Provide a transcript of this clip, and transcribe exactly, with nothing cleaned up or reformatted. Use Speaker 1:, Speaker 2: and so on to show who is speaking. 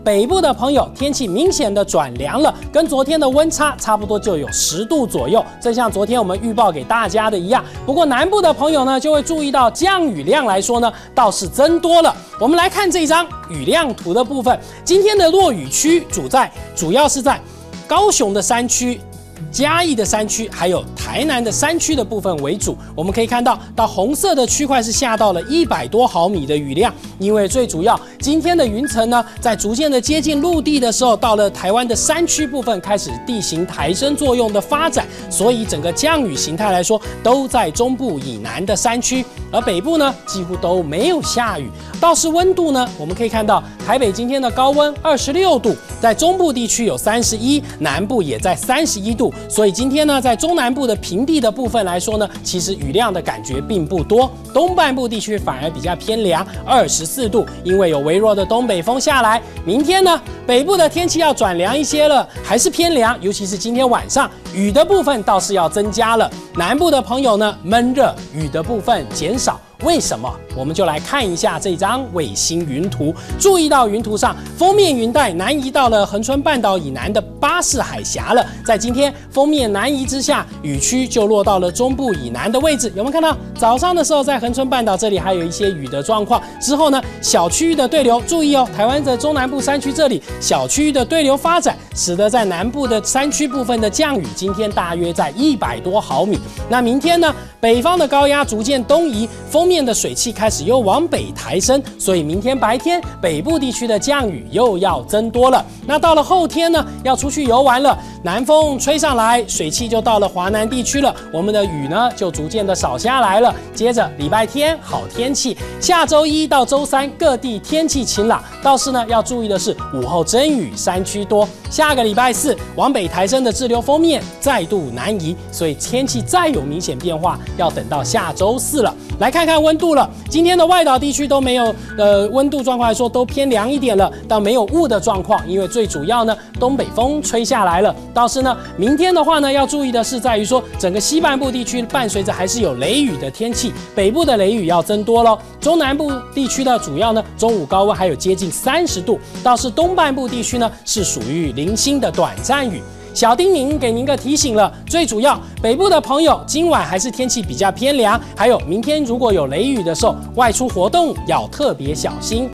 Speaker 1: 北部的朋友天气明显的转凉了，跟昨天的温差差不多就有十度左右，正像昨天我们预报给大家的一样。不过南部的朋友呢，就会注意到降雨量来说呢，倒是增多了。我们来看这张雨量图的部分，今天的落雨区主在主要是在高雄的山区、嘉义的山区，还有台南的山区的部分为主。我们可以看到，到红色的区块是下到了一百多毫米的雨量，因为最主要今天的云层呢，在逐渐的接近陆地的时候，到了台湾的山区部分开始地形抬升作用的发展，所以整个降雨形态来说，都在中部以南的山区，而北部呢几乎都没有下雨。倒是温度呢，我们可以看到台北今天的高温二十六度，在中部地区有三十一，南部也在三十一度。所以今天呢，在中南部的平地的部分来说呢，其实雨量的感觉并不多。东半部地区反而比较偏凉，二十四度，因为有微弱的东北风下来。明天呢，北部的天气要转凉一些了，还是偏凉，尤其是今天晚上雨的部分倒是要增加了。南部的朋友呢，闷热，雨的部分减少。为什么？我们就来看一下这张卫星云图。注意到云图上，锋面云带南移到了恒春半岛以南的巴士海峡了。在今天锋面南移之下，雨区就落到了中部以南的位置。有没有看到？早上的时候在恒春半岛这里还有一些雨的状况。之后呢，小区域的对流，注意哦，台湾的中南部山区这里小区域的对流发展，使得在南部的山区部分的降雨，今天大约在一百多毫米。那明天呢，北方的高压逐渐东移，锋面的水汽开始又往北抬升，所以明天白天北部地区的降雨又要增多了。那到了后天呢，要出去游玩了，南风吹上来，水汽就到了华南地区了，我们的雨呢就逐渐的少下来了。接着礼拜天好天气，下周一到周三各地天气晴朗，倒是呢要注意的是午后阵雨山区多。下个礼拜四往北抬升的滞留锋面再度南移，所以天气再有明显变化，要等到下周四了。来看看温度了，今天的外岛地区都没有呃温度状况来说都偏凉一点了，但没有雾的状况，因为最主要呢东北风吹下来了。倒是呢明天的话呢，要注意的是在于说整个西半部地区伴随着还是有雷雨的天气，北部的雷雨要增多咯。中南部地区呢主要呢中午高温还有接近三十度，倒是东半部地区呢是属于零星的短暂雨。小叮咛给您个提醒了，最主要北部的朋友今晚还是天气比较偏凉，还有明天如果有雷雨的时候，外出活动要特别小心。